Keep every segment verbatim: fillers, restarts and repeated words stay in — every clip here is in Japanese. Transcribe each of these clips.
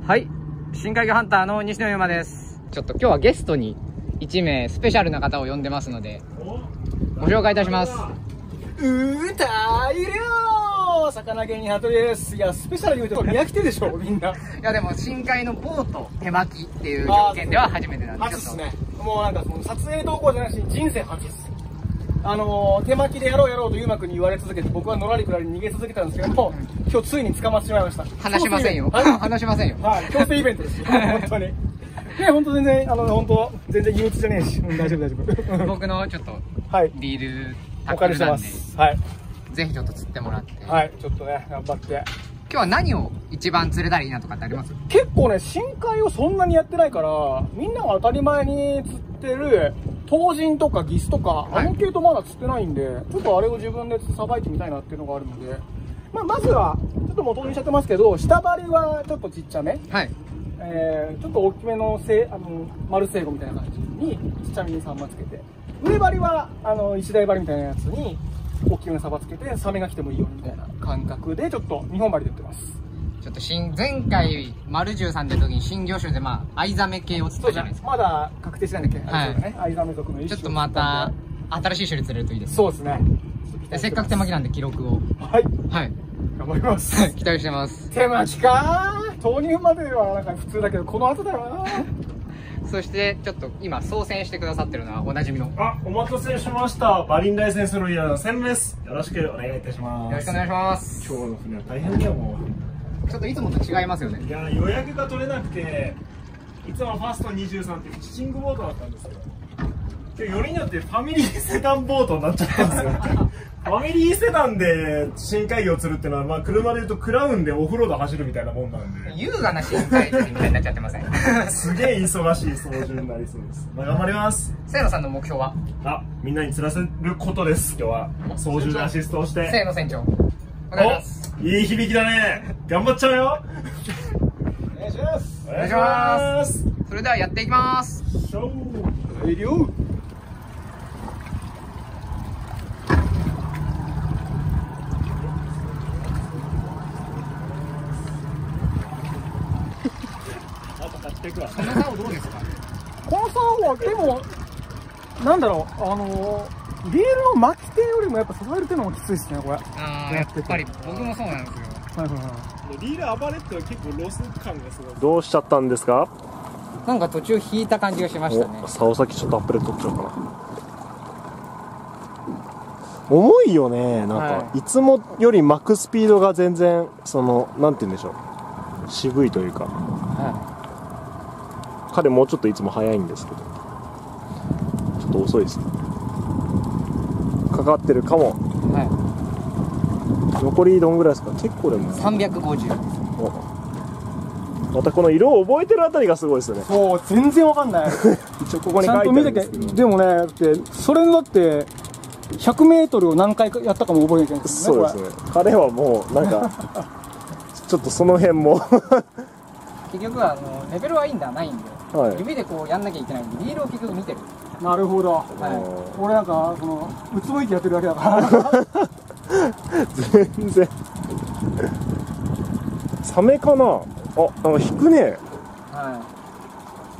はい、深海魚ハンターの西野ゆまです。ちょっと今日はゲストにいちめいスペシャルな方を呼んでますのでご紹介いたします。 うたいりょう魚芸人羽鳥です。いや、スペシャル言うと見飽きてるでしょみんな。いやでも深海のボート手巻きっていう条件では初めてなんで、 初っすね。もうなんかその撮影投稿じゃないし人生初っす。あのー、手巻きでやろうやろうとゆうまくんに言われ続けて、僕はのらりくらり逃げ続けたんですけども、今日ついに捕まってしまいました。 話しませんよ。話しませんよ。 はい、強制イベントですよ。本当に。ね、本当全然、あの、本当全然憂鬱じゃねえし、うん、大丈夫大丈夫。 僕のちょっと、 はい、 リール、 お借りしてます。はい。 ぜひちょっと釣ってもらって。 はい、ちょっとね、頑張って。 今日は何を一番釣れたらいいなとかってあります？ 結構ね、深海をそんなにやってないから、みんなが当たり前に釣ってる、トウジンとかギスとか、はい、あの系統まだ釣ってないんで、ちょっとあれを自分でさばいてみたいなっていうのがあるので、まあ、まずは、ちょっと元にしちゃってますけど、下張りはちょっとちっちゃめ。はい。えー、ちょっと大きめのせあの丸セイゴみたいな感じに、ちっちゃめにサンマつけて、上張りは、あの、一台張りみたいなやつに、大きめのサバつけて、サメが来てもいいよみたいな感覚で、ちょっとにほん針で売ってます。 ちょっと新前回丸十さん出た時に新魚種でまあアイザメ系を釣ったじゃないですか。 まだ確定してないんだっけ、はい、ね、アイザメ属の一種。 ちょっとまた新しい種類釣れるといいです。 そうですね。 せっかく手巻きなんで記録を。 はいはい頑張ります。 期待してます。 手巻きかー、投入まではなんか普通だけど、この後だよな。 そしてちょっと今操船してくださってるのはおなじみの、 あ、お待たせしました。マリンライセンスロイヤーの千です。よろしくお願いいたします。 よろしくお願いします。 今日の船は大変だよ。もうちょっといつもと違いますよね。 いや、予約が取れなくて、いつもファストにじゅうさんってフィッシングボートだったんですよ。で、よりによってファミリーセダンボートになっちゃったんですよ。ファミリーセダンで深海魚を釣るっていうのは、まあ車で言うとクラウンでオフロード走るみたいなもんなんで、 優雅な深海魚みたいになっちゃってません？ すげえ忙しい操縦になりそうです。まあ、頑張ります。 せいのさんの目標は？ あ、みんなに釣らせることです。今日は操縦でアシストをして。 せいの船長お願いします。 いい響きだね。頑張っちゃうよ。 お願いします。 お願いします。それではやっていきます。 はいりょう。 この竿どうですか？ この竿はでもなんだろう、あのー、リールの巻き手よりもやっぱ支える手の方がきついですね、これ。 ああ、やっぱり僕もそうなんですよ。はいはいはい。 リール暴れっては結構ロス感がすごい。どうしちゃったんですか？ なんか途中引いた感じがしましたね。 竿先ちょっとアップで取っちゃおうかな。重いよね。なんか、はい、いつもより巻くスピードが全然そのなんて言うんでしょう、渋いというか、はい、彼もうちょっといつも速いんですけどちょっと遅いですね。かかってるかも。はい、残りどんぐらいですか？結構でもさんびゃくごじゅう。 またこの色を覚えてるあたりがすごいですよね。 そう、全然わかんない。 一応ここに書いてあるんですけど、 でもね、だってそれだってひゃくメートルを何回やったかも覚えなきゃいけないですね。 そうですね。彼はもうなんかちょっとその辺も結局はあのレベルはいいんだないんで、はい、指でこうやんなきゃいけないんでリールを結局見てる。 なるほど。はい、俺なんかそのうつむいてやってるだけだから全然サメかなあ。なんか引くね。はい、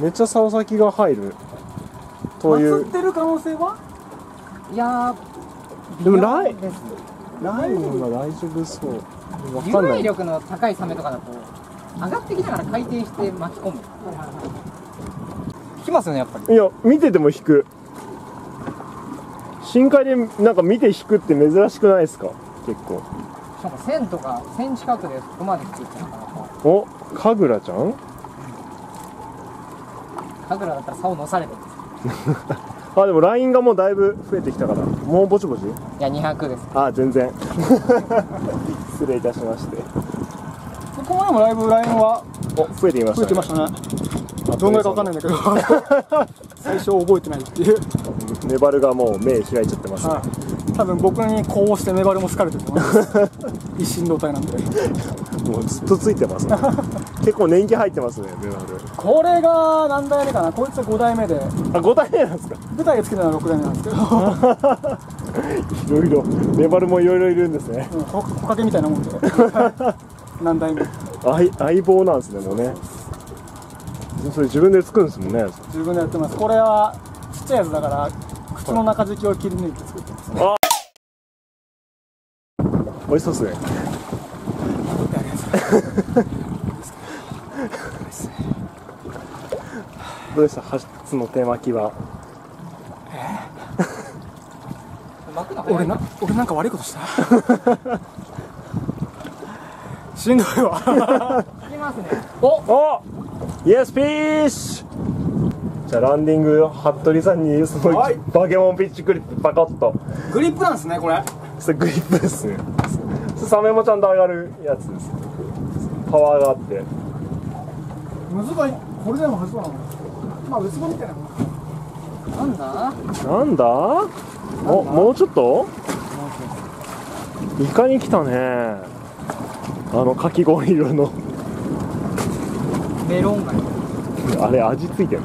めっちゃ竿先が入るという。 釣ってる可能性は？ いやーでもライラインは大丈夫そう。 分離力の高いサメとかだと上がってきながら回転して巻き込む。引きますよねやっぱり。 いや見てても引く。深海でなんか見て引くって珍しくないですか？結構。 なんか線とか線近くでそこまで引くってなかなか。 お、カグラちゃん？ カグラだったら竿乗されてるんですあ、でもラインがもうだいぶ増えてきたから、もうぼちぼち？いや、にひゃくです。 あ、全然失礼いたしまして。 ここまでもだいぶラインはお、増えてきましたね。 増えてましたね。どんぐらいかわかんないんだけど最初覚えてないっていう。 メバルがもう目開いちゃってますね。はい、 多分僕にこうしてメバルも好かれてると思います一心同体なんでもうずっとついてますね結構年季入ってますね、メバル。 これが何代目かな。こいつはごだいめで。 あ、ごだいめなんですか？ 舞台をつけたのはろくだいめなんですけどいろいろメバルもいろいろいるんですね。 うん、ほかけみたいなもんで何代目。 相相棒なんですね、もうね。 それ自分で作るんですもんね。 自分でやってます。これはちっちゃいやつだから靴の中敷きを切り抜いて作ってますね。 あ、美味しそうですね。どうでした、初の手巻きは。 俺な、俺なんか悪いことしたしんどいわいきますね。 おお、イエスピーッシュ。じゃあランディング、服部さんにその、 はい、 バケモンピッチクリップパカッと。 グリップなんですね、これ。 それグリップですね。サメもちゃんと上がるやつです。パワーがあって難しい。これでも外そうなの。まあ別物みたいなもん。なんだなんだ、お、もうちょっとイカに来たね。あのかき氷色のメロンガあれ味ついてる。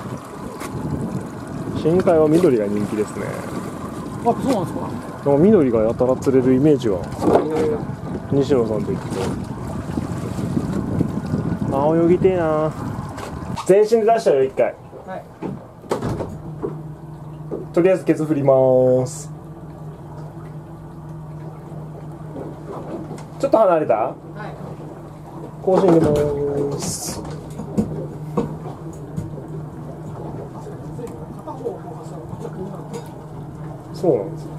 深海は緑が人気ですね。 あ、そうなんですか。 でも緑がやたら釣れるイメージが。西野さんと言ってあ、泳ぎてえな。全身で出したよ一回。 はい。 とりあえずケツ振りまーす。ちょっと離れた。 はい。 更新入れまーす。そうなんですよ。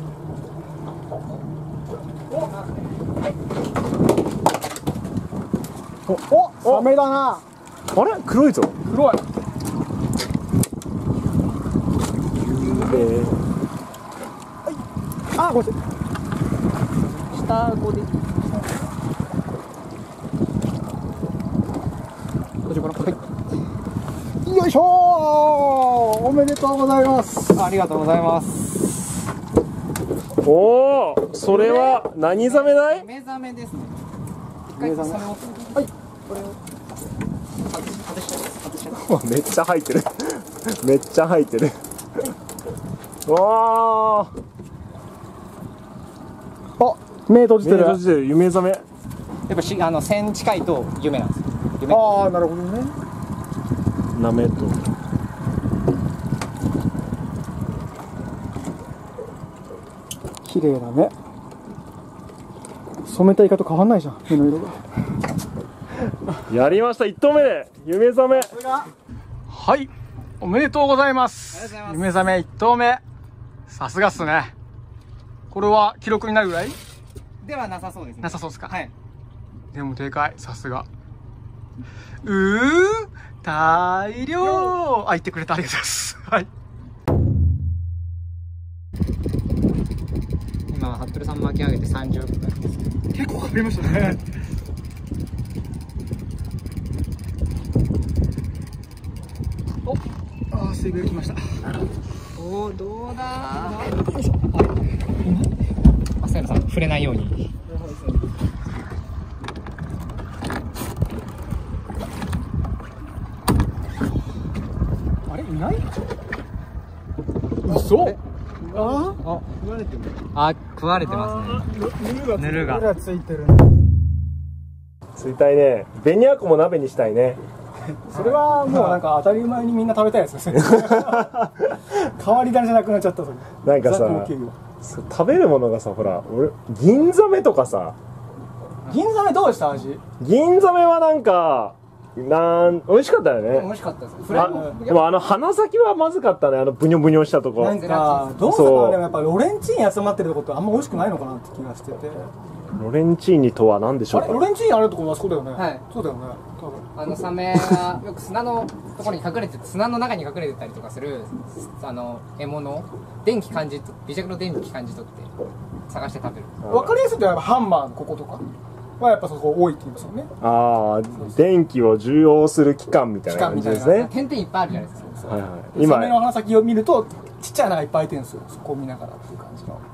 お、お、サメだな。 あれ黒いぞ。 黒い。 えー、 あ、ごめんなさい。 下顎で。 こっちから、はい。よいしょー。おめでとうございます。 ありがとうございます。 おお、それは何ザメだい？ 目覚めですね。 目覚め。 はい。これを外しちゃう。外しちゃう。 めっちゃ入ってる。めっちゃ入ってる。わあ。 あ、目閉じてる。 目閉じてる。夢ザメ。 やっぱしあの線近いと夢なんですよ。夢。 ああ、なるほどね。 なめと。 綺麗だね。染めたイカと変わんないじゃん、目の色が。 やりました、一投目で夢ザメ。 はい、おめでとうございます。 ありがとうございます。 夢ザメ一投目。さすがっすね。これは記録になるぐらいではなさそうですね。 なさそうですか。 はい。 でもでかい、さすが。うー、大量。あ、言ってくれた、ありがとうございます。はい。 今は服部さん巻き上げてさんじゅっぷんです。 結構かかりましたね。お、あー、水分きました。 おー、どうだー。よいしょ。浅山さん触れないように。 あれ、いない？嘘？ああ、食われてる。あ、食われてますね。 ヌルがヌルがヌルがついてる。 釣りたいね。ベニアコも鍋にしたいね。 それはもうなんか当たり前にみんな食べたいやつですね。変わり種じゃなくなっちゃったそれ。 なんかさザ高級魚、 食べるものがさ、ほら俺銀ザメとかさ。 銀ザメどうでした味？ 銀ザメはなんかなん美味しかったよね。 美味しかったです。フあライもでもあの鼻先はまずかったね。あのブニョブニョしたとこ。 なんかどうしたかな。でもやっぱロレンチーニ集まってるとこってあんま美味しくないのかなって気がしてて。 ロレンチーニとは何でしょうか。 あれロレンチーニあるとこはそうだよね。 はいそうだよね。多分あのサメがよく砂のところに隠れて砂の中に隠れてたりとかするあの獲物電気感じと微弱の電気感じ取って探して食べる。 わかりやすいとやっぱハンマーのこことかはやっぱそこ多いって言いますよね。 ああ、電気を受容する器官みたいな感じですね。 点々いっぱいあるじゃないですか。 はいはい。 今サメの今鼻先を見るとちっちゃい穴がいっぱい開いてるんですよ。そこを見ながらっていう感じの。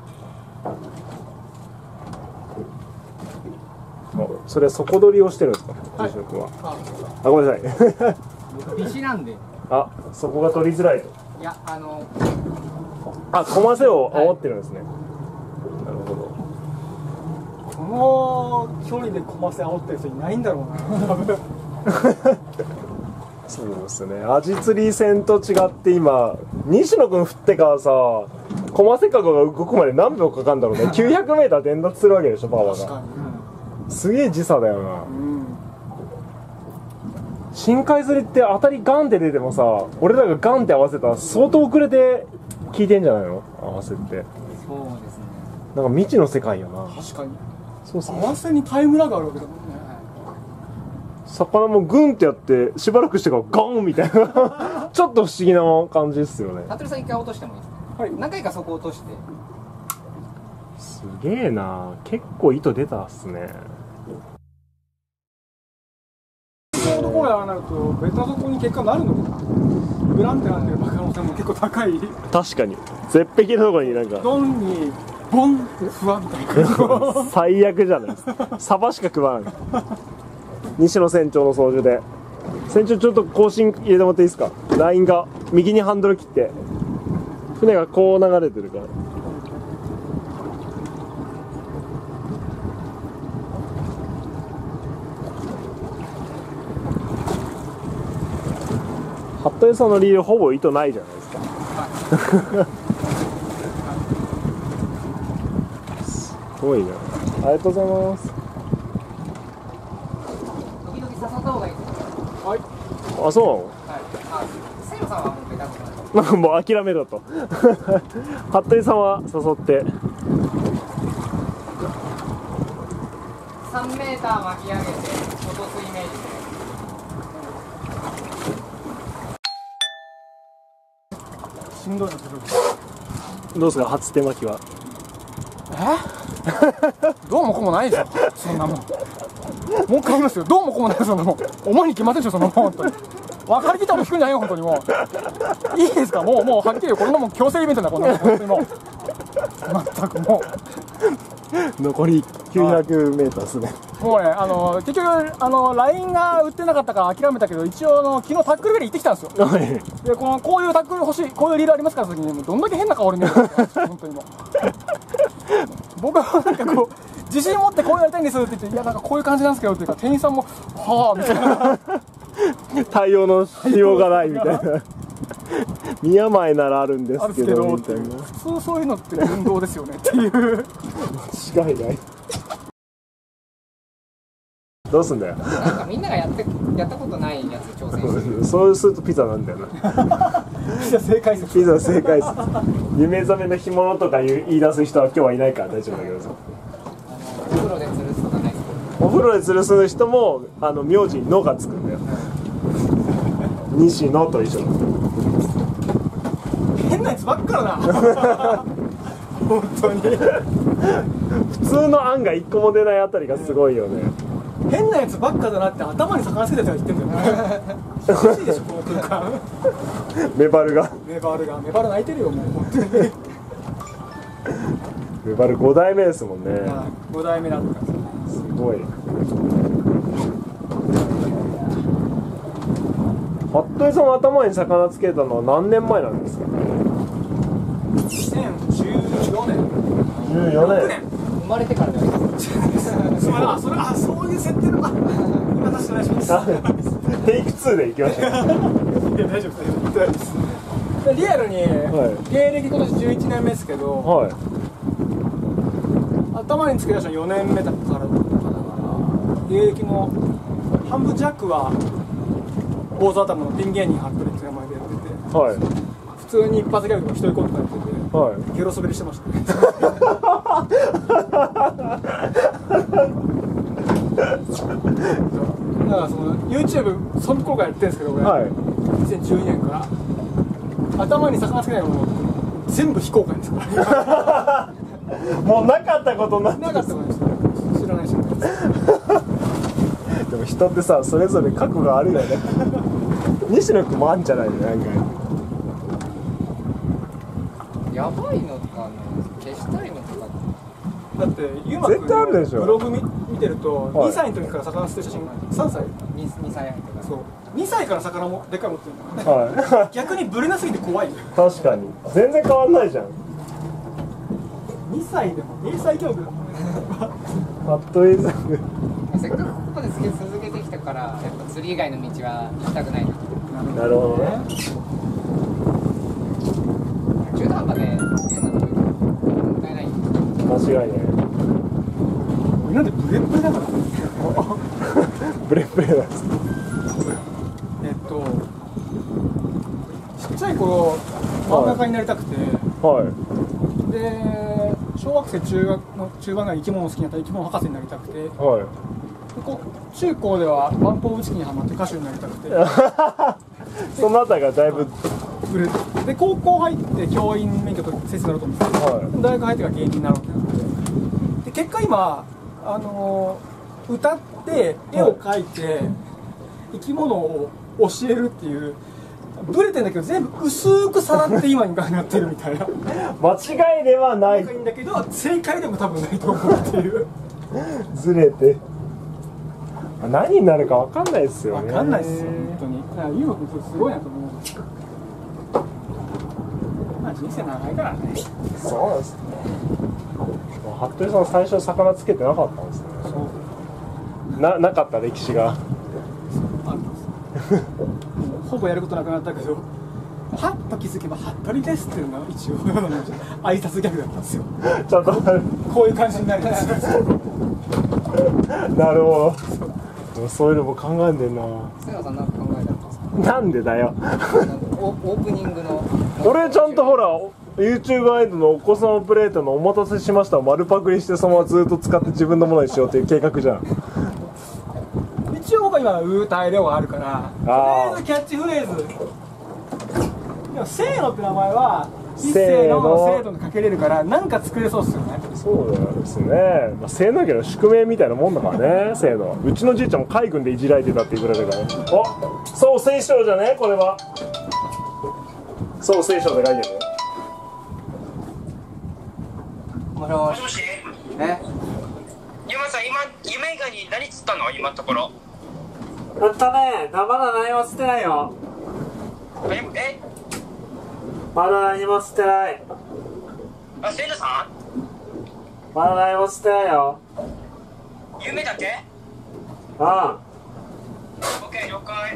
それ底取りをしてるんですか、 はい藤野君は。 あ、 あ、ごめんなさい。 美味なんで。 あ、そこが取りづらいと。 いやあのあ、コマセを煽ってるんですね。なるほど。 この距離でコマセ煽ってる人いないんだろうな。多分そうですね。アジ釣り船と違って今西野君振ってからさ、コマセカゴが動くまで何秒かかるんだろうね。きゅうひゃくメーター伝達するわけでしょ、パワーが。すげえ時差だよな。うん、深海釣りって当たりガンって出てもさ、俺らがガンって合わせたら相当遅れて効いてんじゃないの、合わせって。そうですね。なんか未知の世界よな。 確かに。 そうそう。 合わせにタイムラグあるわけだもんね。 魚もグンってやってしばらくしてからガンみたいなちょっと不思議な感じですよね。 服部さん一回落としてもいいですか？はい。何回かそこ落として。 すげえな、結構糸出たっすね。 そういうところがなるとベタ底に結果なるのかな。ブランってなってる可能性も結構高い。 確かに絶壁のところになんかドンにボンふわみたいな最悪じゃないですか。サバしか食わない西野船長の操縦で。船長ちょっと更新入れてもらっていいですか？ラインが右にハンドル切って船がこう流れてるから。服部さんのリールほぼ糸ないじゃないですかすごいな。ありがとうございます。 時々誘った方がいいです。 はい。 あ、そうなの？ はい。あ、せいろさんはもうベタっとなんかもう諦めろと服部さんは誘ってさんメーター巻き上げて落とすイメージで。 しんどいな、それ。 どうですか、初手巻きは。 えどうもこうもないでしょ、そんなもん。もう一回言いますよ、どうもこうもないでしょ、そんなもん。お前に決まってるでしょ、そんなもん、本当に。分かりきったこと聞くんじゃないよ、本当にもう。いいですか、もう、もう、はっきり、これのもう強制イベントだ、こんなもん、本当にもう。全くもう。残りきゅうひゃくメートルですね。 もうね、あの結局あの ライン が売ってなかったから諦めたけど、一応あの昨日タックルベリー行ってきたんですよ。はい、でこのこういうタックル欲しい、こういうリールありますから、時にもうどんだけ変な顔で見えるんですか本当にもう僕はなんかこう自信持ってこうやりたいんですって言って、いやなんかこういう感じなんですけどっていうか、店員さんもはあみたいな対応のしようがないみたいな宮前ならあるんですけどみたいな。 普通そういうのって運動ですよねっていう間違いない。どうすんだよ。 なんかみんながやってやったことないやつ挑戦してる。 そうするとピザなんだよな。 ピザ正解説。 ピザ正解説。夢覚めの干物とか言い出す人は今日はいないから大丈夫だけどさ。 お風呂で吊るすとかないですか？ お風呂で吊るす人もあの名字に「の」がつくんだよ。西野と一緒。 変なやつばっかだな。本当に。 普通の案が一個も出ないあたりがすごいよね。 変なやつばっかだなって頭に魚つけたやつが言ってんだよね。おかしいでしょこの空間。 メバルが。 メバルがメバル泣いてるよもう本当に。 メバルご代目ですもんね。 ご代目だったからすごい。服部さんの頭に魚つけたのは何年前なんですか？ にせんじゅうよねん。 じゅうよねん。 生まれてからじゃないですか。 あ、それあそういう設定の。今出してお願いします。 テイクツーでいきましょう。 いや大丈夫です。リアルに、はい、芸歴今年じゅういちねんめですけど、はい、頭につけ出したのよねんめだからだから芸歴の半分弱は坊主頭のピン芸人服部って名前でやってて、はい、普通に一発ギャグとか一人コントやってて、はい、ゲロ滑りしてましたね。だからその YouTube その頃からやってるんですけど俺、はい、にせんじゅうにねんから頭に魚つけないもの全部非公開ですからもうなかったことになってなかったことです知らない知らないでも人ってさそれぞれ覚悟があるよね西野君もあんじゃないのなんかやばいのとか消したいのとかだってゆうまくんのブログ見見てると、はい、にさいの時から魚捨てる写真がさんさい 2, 2歳とかそうにさいから魚もでっかい持ってるんだからね、はい、逆にブレなすぎて怖いよ確かに全然変わんないじゃんにさいでもにさい教育だもんね服部さんせっかくここで続けてきたからやっぱ釣り以外の道は行きたくないななるほどね。 中途半端で変なこと言うともったいない。 間違いね。 なんでブレブレだからブレブレなんです。 えっとちっちゃい頃漫画家になりたくて、 はい。 で小学生中学の中盤が生き物好きになったら生き物博士になりたくて、 はい。 でこ中高ではワンポーブチキンにハマって歌手になりたくてそのあたりがだいぶ。 ブレで高校入って教員免許と先生になろうと思って、 は大学入ってから芸人になろうってなってで結果今あのー、歌って絵を描いて生き物を教えるっていうブレてんだけど全部薄くさらって今になってるみたいな間違いではない。 いいんだけど正解でも多分ないと思うっていうずれて何になるかわかんないですよね。 分かんないっすよ本当に。だから優馬君すごいなと思う。まあ人生長いからね。 そうなんですね。服部さん最初魚つけてなかったんですね。 そうななかった歴史が。 あるんですほぼやることなくなったけどはっと気づけば服部ですっていうのが一応挨拶ギャグだったんですよ。 ちょっとこういう感じになりますなるほど。そういうのも考えんでんな。 瀬野さんなんか考えたんですか？ なんでだよ。 オオープニングの俺ちゃんとほら YouTube アイドのお子様プレートのお待たせしましたを丸パクリしてそのままずっと使って自分のものにしようっていう計画じゃん。 一応僕は今ウータイレオがあるからとりあえずキャッチフレーズでもせーのって名前は一斉のせーのでかけれるからなんか作れそうっすよね。 そうですね、まあ、せーの家の宿命みたいなもんだからね。せーのうちのじいちゃんも海軍でいじられてたっていうぐらいだからね。あ、そう聖書じゃねこれは。そう聖書で書いてるよ。 もしもし。 もしもし。 え？ ゆまさん、今夢以外に何釣ったの？今のところ。 やったね。まだ何も釣ってないよ。 え？え？ まだ何も釣ってない。 あ、セイナさまだ何も釣ってないよ。 ん？夢だけ？ うん。 オッケー、了解。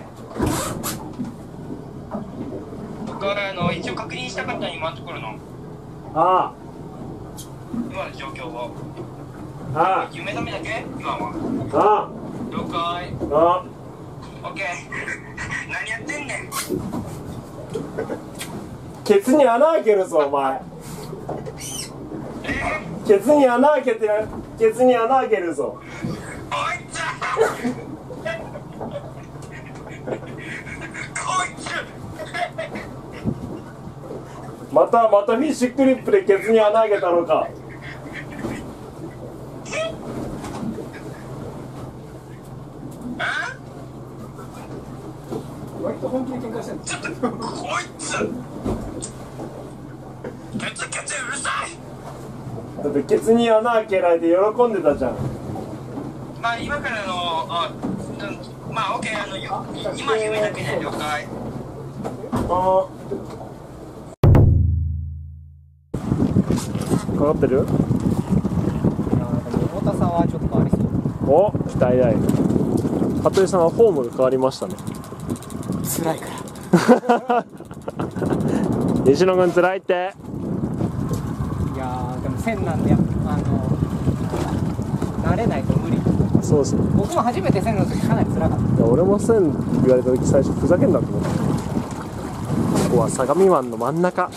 僕はあの一応確認したかったの今のところのあ今の状況を。 あ。 夢だめだけ？今は。 あ了解。 あ。 オッケー。何やってんねん。 ケツに穴開けるぞお前。ケツに穴開けてケツに穴開けるぞ。 おいつこいつまたまたフィッシュクリップでケツに穴開けたのか。 割と本気で喧嘩してるんですちょっとこいつケツケツうるさい。 だってケツに穴開けられて喜んでたじゃん。 まあ今からのあ、うん、まあオッケーあのよ今夢だけで了解。 あーかかってる？ 桃田さんはちょっと変わりそう。 お、期待大。服部さんはフォームが変わりましたね。 辛いから西野君辛いって。 いやーでも線なんでやっぱあの慣れないと無理。 そうですね。 僕も初めて線の時かなり辛かった。 いや俺も線言われた時最初ふざけんなと思った。ここは相模湾の真ん中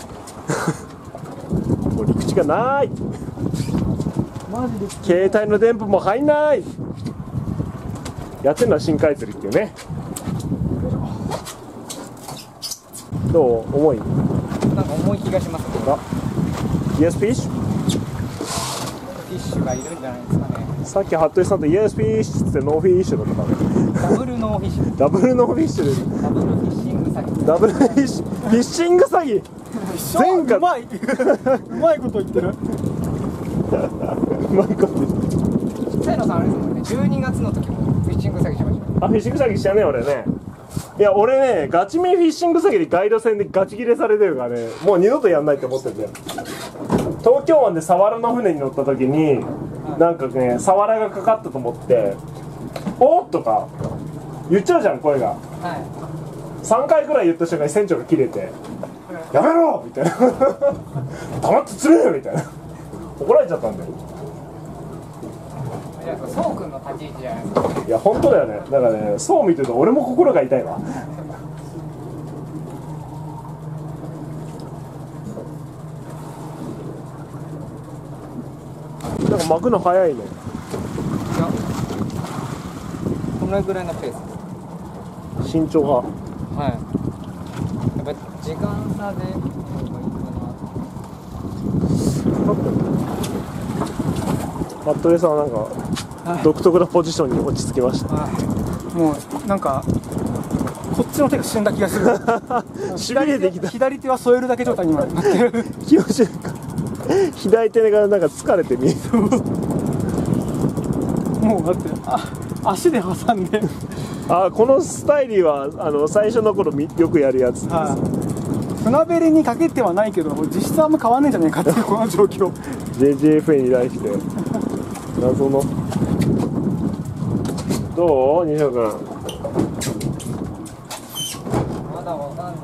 もう陸地がないマジで携帯の電波も入んない。やってるのは深海釣りっていうね。どう重い？ なんか重い気がしますね。 あ、イエスフィッシュ。 フィッシュがいるんじゃないですかね。 さっき服部さんとイエスフィッシュってノーフィッシュだったからね。 ダブルノーフィッシュ。 ダブルノーフィッシュです。 ダブルフィッシング詐欺。 ダブルフィッシュフィッシング詐欺。前回うまいうまいこと言ってるうまいこと言ってる。 せいのさんあれですもんね。じゅうにがつの時もフィッシング詐欺しました。 あ、フィッシング詐欺したね俺ね。いや俺ねガチめフィッシング詐欺でガイド船でガチ切れされてるからね、もう二度とやんないって思ってるんだよ。東京湾でサワラの船に乗った時になんかねサワラがかかったと思って「おっ!」とか言っちゃうじゃん声が。 はい。 さんかいぐらい言った瞬間に船長が切れて「やめろ!」みたいな「黙って釣れよ!」みたいな怒られちゃったんだよ。 いやそうくんの立ち位置じゃないですか。 いや本当だよね。だからね、そう見てると俺も心が痛いわ。なんか巻くの早いね。 いやこのぐらいのペース。 身長がはい。やっぱ時間差で方がいいかな。 服部さんはなんか独特なポジションに落ち着きました。 もうなんかこっちの手が死んだ気がする。 しびれてきた。 左手は添えるだけ状態に今なってる。 気持ちいいか。左手がなんか疲れて見えてる。 もうだってあ足で挟んで。 あ、このスタイリーはあの最初の頃みよくやるやつです。 はい、船べりにかけてはないけど実質あんま変わんねえんじゃねえかっていうこの状況。 ジェイジェーエフエー に対して謎のどう西野君。 まだわかんない。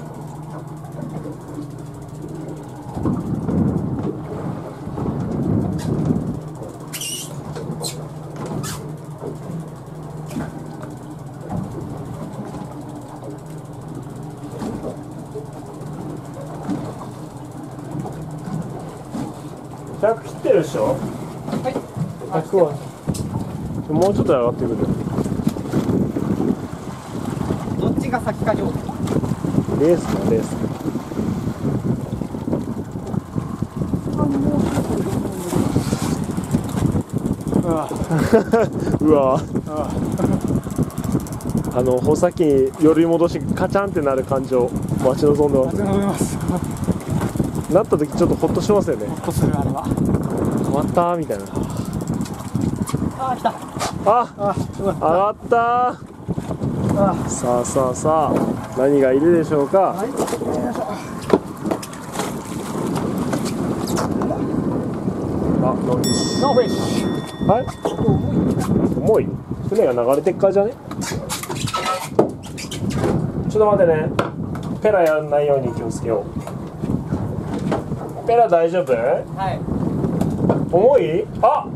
ひゃく切ってるでしょ。 はい。 ひゃくはもうちょっと上がってくる。 どっちが先か上手。 レースだレース。 うわうわあの穂先に寄り戻しカチャンってなる感じを待ち望んでます。 思います。 なった時ちょっとホッとしますよね。 ホッとするあれは。 止まったーみたいな。 あ来た。 ああ上がったー。さあさあさあ何がいるでしょうか。 はい。 あ、ノーフィッシノーフィッシュ。 ュ。はい。重い。船が流れてっからじゃね。ちょっと待ってね。ペラやらないように気をつけよう。ペラ大丈夫？ はい。 重い？あ。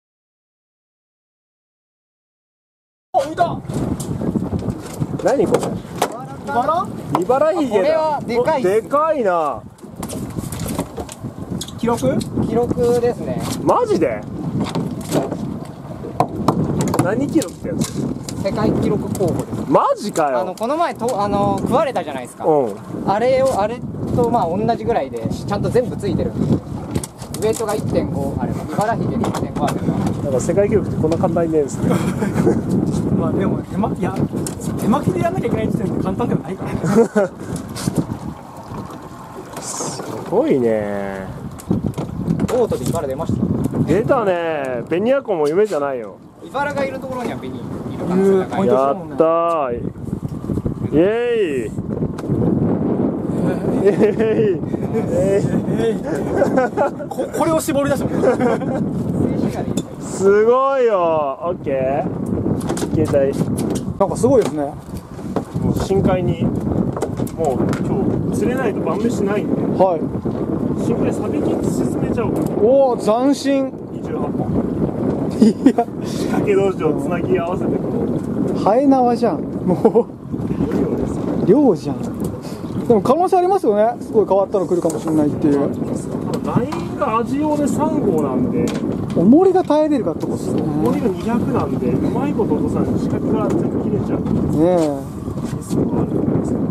お、浮いた。 何これ？ バラ？ 茨城これはでかいっす。 でかいな。 記録？ 記録ですね。 マジで？何キロってやつ？ 世界記録候補です。 マジかよ。 あのこの前とあの食われたじゃないですか。 うん。 あれをあれとまあ同じぐらいでちゃんと全部ついてるんですよ。ウエイトが いってんご あれば茨城で いってんご あれば。 なんか世界記録ってこんな簡単にねえんですね。 まあでも手巻きいや手巻きでやんなきゃいけない時点で簡単ではないから。 すごいね。 ボートで茨出ました。 出たね。ベニアコンも夢じゃないよ。 茨がいるところにはベニいる可能性高い。 やったー。イエーイ。イエーイ。 ここれを絞り出したもん。 すごいよ。オッケー。携帯。 なんかすごいですね。 もう深海に。もう今日釣れないと晩飯ないんで。 はい。 深海サビキ沈めちゃおうか。 おお斬新。 にじゅうはっぽん。 いや仕掛け同士をつなぎ合わせてこう。 ハエ縄じゃん。もう漁じゃん。でも可能性ありますよね。すごい変わったの来るかもしれないっていう。 ラインが味用でさん号なんで、 重りが耐えれるかってことですよね。 重りがにひゃくなんで、うまいこと落とさないと仕掛けが全部切れちゃう。 ねリスクがあるんですよ。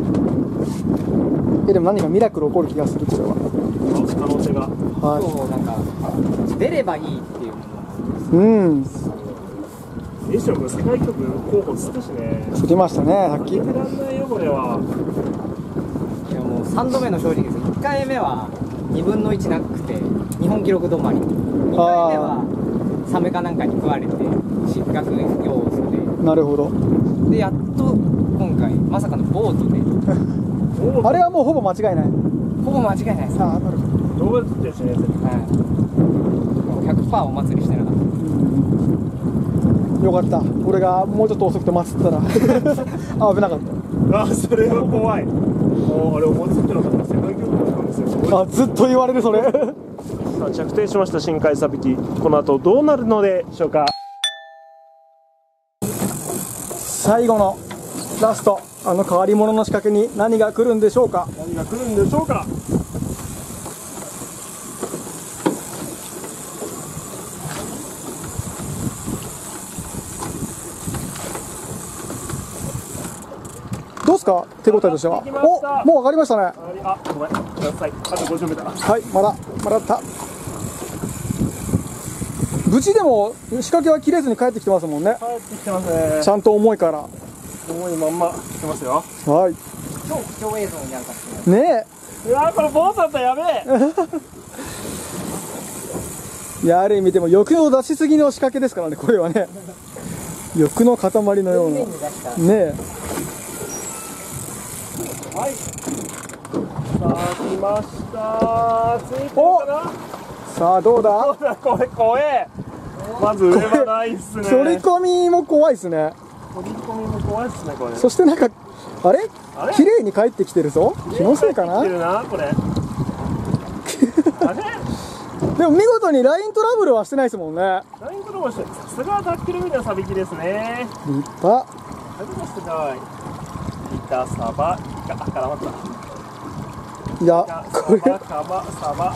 え。えでも何かミラクル起こる気がするこれは。 可能性が。 はそうなんか出ればいいっていう。 い。うん。 西野君世界記録候補つったしね。 つきましたねさっき。 負けてらんないよこれは。 いやもうさんどめの正直です。いっかいめはにぶんのいちなくて日本記録止まり。にかいめはサメかなんかに食われて失格要素で。 なるほど。 でやっと今回まさかのボートで。 あれはもうほぼ間違いない。 ほぼ間違いないです。 ああなるほど。 動物ってやつね。 はい。ひゃくパーセントお祭りしてなかった。 よかった。俺がもうちょっと遅くて待ってたら危なかった。 あ、それは怖い。おあれお祭ってなかった世界記録だったんですよ。 あ、ずっと言われるそれ。 さあ着底しました深海さびき、この後どうなるのでしょうか。 最後のラスト、あの変わり者の仕掛けに何が来るんでしょうか。 何が来るんでしょうか。 どうですか、手応えとしては。お、もう上がりましたね。 あ、ごめんください。あとごじゅうメーター。 はい、まだまだった無事でも仕掛けは切れずに帰ってきてますもんね。 帰ってきてますね。 ちゃんと重いから。 重いまんま来てますよ。 はい。 超貴重映像になるかもしれない。 ねうわー、これ坊さんとやべえ。 え。いや、ある意味でも欲を出しすぎの仕掛けですからね、これはね。欲の塊のような。ねえ。 はい。さあ来ました。ついてるかな。 さあどうだ。 どうだ、これ怖え。まず上はないっすね。 取り込みも怖いですね。 取り込みも怖いっすね、これ。 そしてなんかあれあれ綺麗に帰ってきてるぞ。気のせいかな。 帰ってきてるな、これ。あれでも見事にライントラブルはしてないですもんね。 ライントラブルして、さすがタックルミのサビキですね。 立派。 初めてだい。イカサバ、イカ、あ、絡まった。 いやイカこれサバ、カバ、サバ。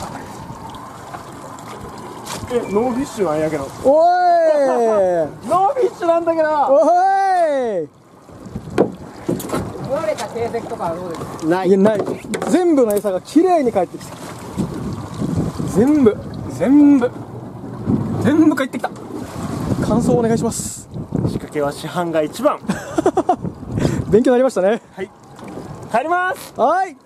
え、ノーフィッシュなんやけど。 おいノーフィッシュなんだけど。 おい食われた形跡とかはどうですか。 ない。いや、ない。全部の餌が綺麗に帰ってきた。全部全部全部帰ってきた。感想お願いします。 仕掛けは市販が一番。 勉強になりましたね。 はい。帰ります。 はい。